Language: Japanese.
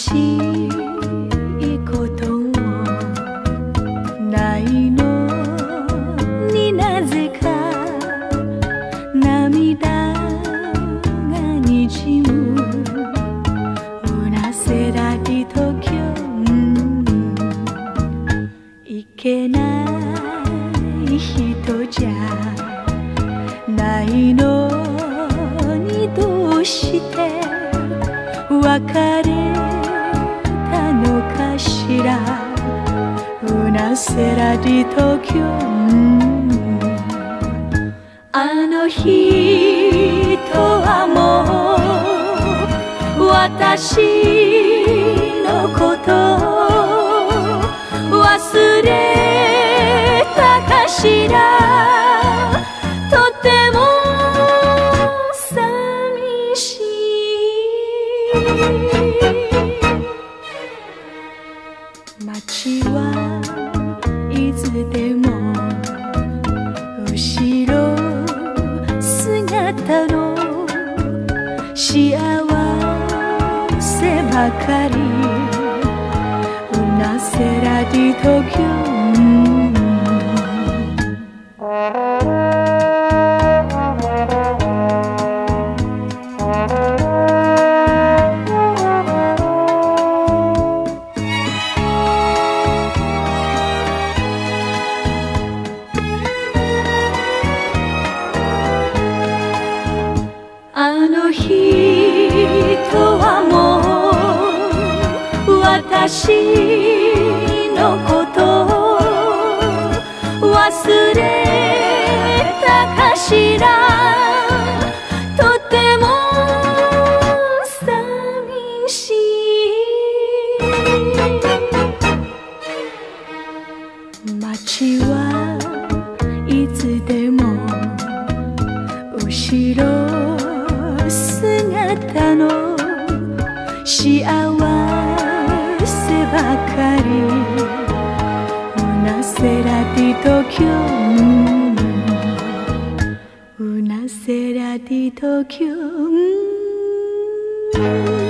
しいこともないのになぜか涙がにじむUna sera di Tokyoいけない人じゃないのにどうして別れたのかしらUna sera di Tokyoあの人はもう私のこと忘れたかしらとても寂しい街はいつでも後ろ姿の幸せばかりUna sera di Tokyoあの人はもう私のこと忘れたかしらとても寂しい街はいつでも後ろ姿の幸せばかりUna sera di Tokyo Una sera di Tokyo